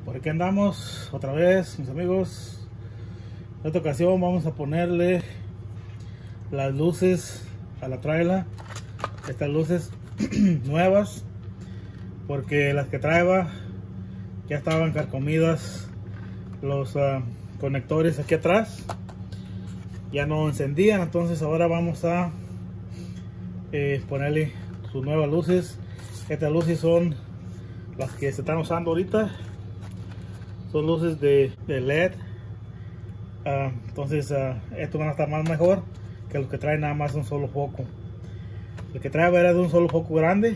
Por aquí andamos otra vez, mis amigos. En esta ocasión vamos a ponerle las luces a la trailer. Estas luces nuevas, porque las que traía ya estaban carcomidas. Los conectores aquí atrás ya no encendían, entonces ahora vamos a ponerle sus nuevas luces. Estas luces son las que se están usando ahorita, son luces de LED. Entonces estos van a estar más mejor que los que traen nada más un solo foco. El que trae era de un solo foco grande.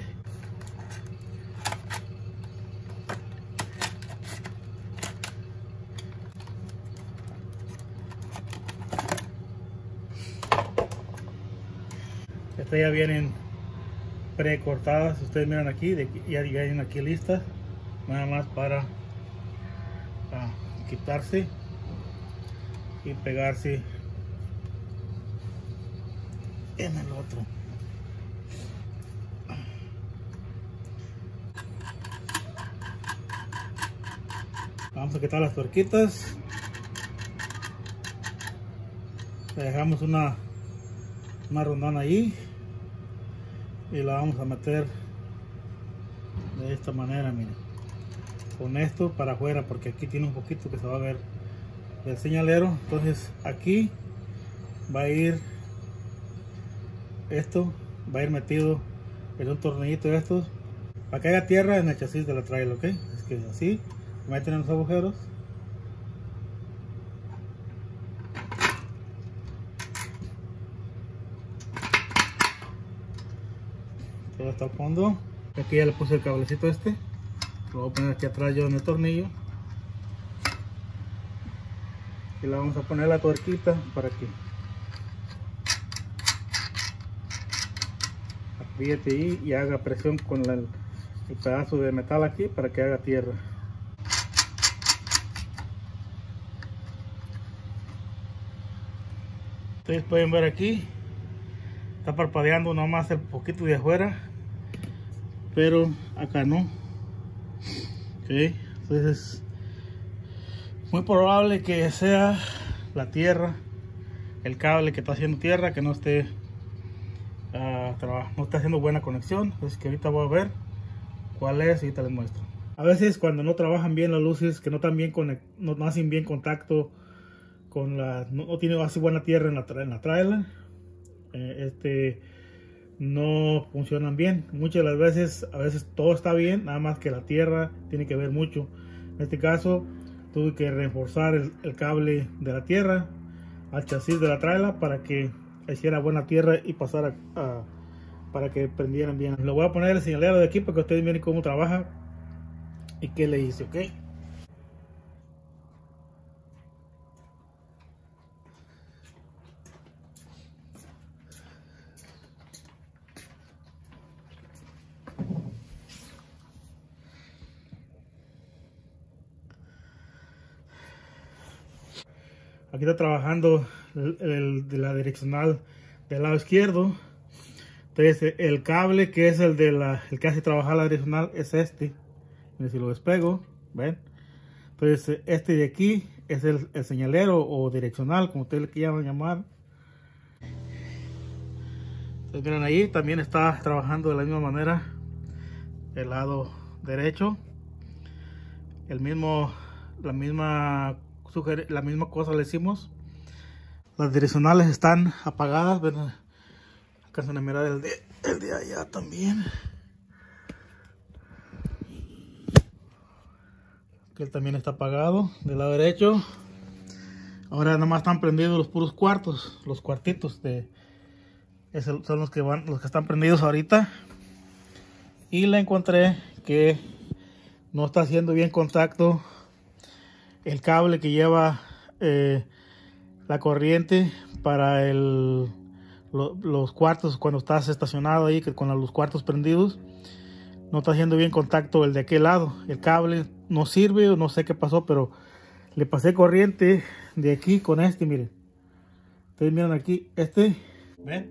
Estas ya vienen precortadas, ustedes miran aquí, ya vienen aquí listas, nada más para quitarse y pegarse en el otro. Vamos a quitar las tuerquitas, le dejamos una rondana ahí y la vamos a meter de esta manera, miren, con esto para afuera, porque aquí tiene un poquito que se va a ver del señalero. Entonces aquí va a ir esto, va a ir metido en un tornillito de estos para que haya tierra en el chasis de la trailer, ok. Es que así meten en los agujeros. Todo hasta el fondo. Aquí ya le puse el cablecito este, lo voy a poner aquí atrás yo en el tornillo y le vamos a poner la tuerquita para que apriete ahí y haga presión con el pedazo de metal aquí para que haga tierra. Ustedes pueden ver aquí, está parpadeando nomás el poquito de afuera, pero acá no. Okay. Entonces muy probable que sea la tierra, el cable que está haciendo tierra, que no esté no está haciendo buena conexión. Entonces que ahorita voy a ver cuál es y ahorita les muestro. A veces cuando no trabajan bien las luces, que no están bien no hacen bien contacto con no tiene así buena tierra en la trailer, no funcionan bien. Muchas de las veces, a veces todo está bien, nada más que la tierra tiene que ver mucho. En este caso tuve que reforzar el cable de la tierra al chasis de la trailer para que hiciera buena tierra y pasara para que prendieran bien. Le voy a poner el señalero de aquí para que ustedes miren cómo trabaja y qué le hice, ok. Aquí está trabajando de la direccional del lado izquierdo. Entonces el cable que es el que hace trabajar la direccional es este. Miren, si lo despego, ven. Entonces este de aquí es el señalero o direccional, como ustedes le quieran llamar. Entonces miren, ahí también está trabajando de la misma manera el lado derecho. La misma cosa le hicimos. Las direccionales están apagadas, ven, alcanzan a mirar el de allá también, que él también está apagado del lado derecho. Ahora nomás están prendidos los puros cuartos, los cuartitos son los que están prendidos ahorita. Y le encontré que no está haciendo bien contacto el cable que lleva la corriente para los cuartos. Cuando estás estacionado ahí con los cuartos prendidos, no está haciendo bien contacto el de aquel lado. El cable no sirve o no sé qué pasó, pero le pasé corriente de aquí con este, miren. Ustedes miran aquí, ven,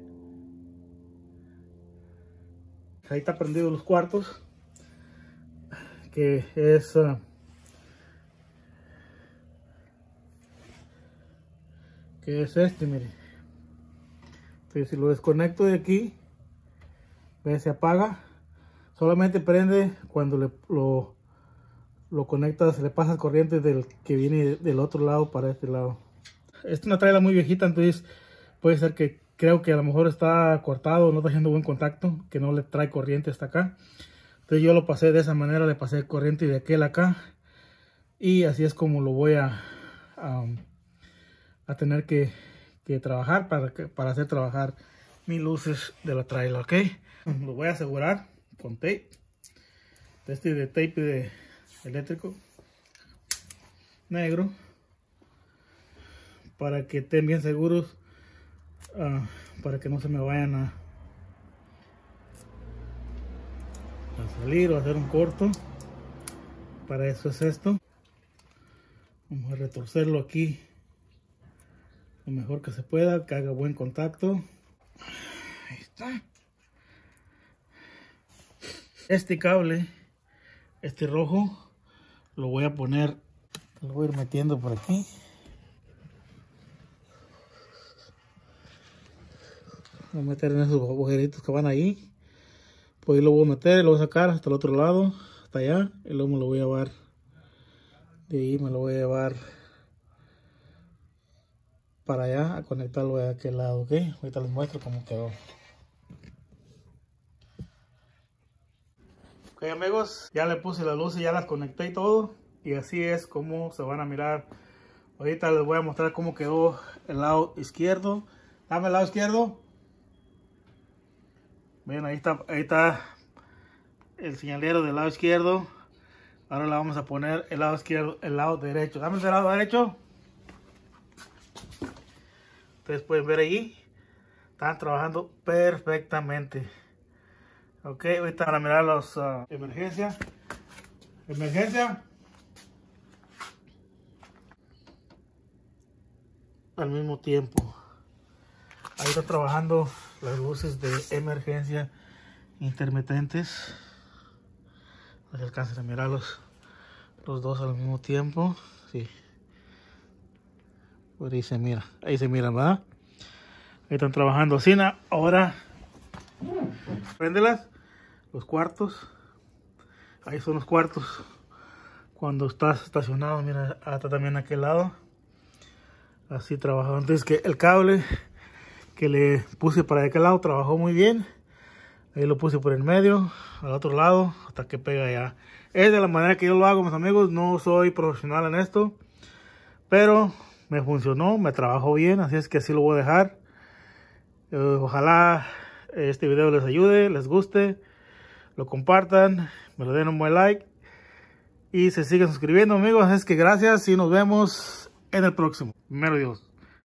ahí está prendido los cuartos, que es que es este, mire. Entonces, si lo desconecto de aquí, ve, se apaga. Solamente prende cuando lo conectas, le pasas corriente del que viene del otro lado para este lado. Esta es una traila muy viejita, entonces puede ser que creo que a lo mejor está cortado, no está haciendo buen contacto, que no le trae corriente hasta acá. Entonces yo lo pasé de esa manera, le pasé corriente de aquel acá. Y así es como lo voy a tener que trabajar para hacer trabajar mis luces de la traila, ¿ok? Lo voy a asegurar con tape. De tape de eléctrico negro, para que estén bien seguros, para que no se me vayan a salir o a hacer un corto. Para eso es esto. Vamos a retorcerlo aquí lo mejor que se pueda, que haga buen contacto. Ahí está. Este cable, este rojo, lo voy a poner, lo voy a ir metiendo por aquí. Voy a meter en esos agujeritos que van ahí. Pues ahí lo voy a meter y lo voy a sacar hasta el otro lado, hasta allá. Y luego me lo voy a llevar. De ahí me lo voy a llevar para allá a conectarlo de aquel lado, ¿ok? Ahorita les muestro cómo quedó. Ok, amigos, ya le puse las luces, ya las conecté y todo. Y así es como se van a mirar. Ahorita les voy a mostrar cómo quedó el lado izquierdo. Dame el lado izquierdo. Bien, ahí está el señalero del lado izquierdo. Ahora le vamos a poner el lado izquierdo, el lado derecho. Dame el lado derecho. Ustedes pueden ver ahí, están trabajando perfectamente. Ok, ahorita van a mirar los emergencia. Al mismo tiempo. Ahí está trabajando las luces de emergencia intermitentes. No se alcanzan a mirar los dos al mismo tiempo. Sí. Por ahí se mira, ¿verdad? Ahí están trabajando así. Ahora, préndelas, los cuartos. Ahí son los cuartos. Cuando estás estacionado, mira, hasta también aquel lado. Así trabajó. Entonces que el cable que le puse para aquel lado trabajó muy bien. Ahí lo puse por el medio, al otro lado, hasta que pega ya. Es de la manera que yo lo hago, mis amigos. No soy profesional en esto, pero me funcionó, me trabajó bien, así es que así lo voy a dejar. Ojalá este video les ayude, les guste, lo compartan, me lo den un buen like y se sigan suscribiendo, amigos. Así es que gracias y nos vemos en el próximo. Primero Dios.